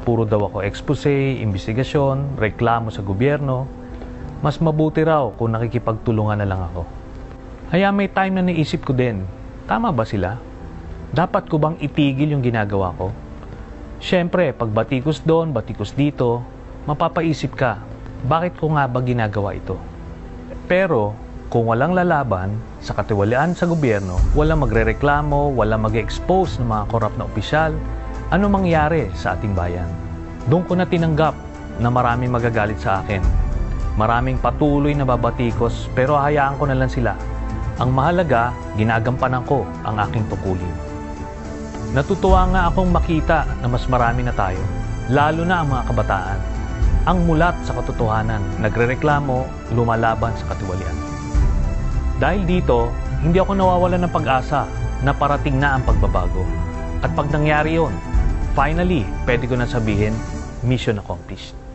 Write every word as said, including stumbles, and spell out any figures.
puro daw ako expose, investigasyon, reklamo sa gobyerno. Mas mabuti raw kung nakikipagtulungan na lang ako. Kaya may time na naisip ko din, tama ba sila? Dapat ko bang itigil yung ginagawa ko? Siyempre, pag batikos doon, batikos dito, mapapaisip ka, bakit ko nga ba ginagawa ito? Pero, kung walang lalaban sa katiwalian sa gobyerno, walang magrereklamo, walang mag-expose ng mga korap na opisyal, ano mangyari sa ating bayan? Doon ko na tinanggap na maraming magagalit sa akin. Maraming patuloy na babatikos, pero hayaan ko na lang sila. Ang mahalaga, ginagampanan ko ang aking tukulin. Natutuwa nga akong makita na mas marami na tayo, lalo na ang mga kabataan. Ang mulat sa katotohanan, nagrereklamo, lumalaban sa katiwalian. Dahil dito, hindi ako nawawalan ng pag-asa na parating na ang pagbabago. At pag nangyari yun, finally, pwede ko na sabihin, mission accomplished.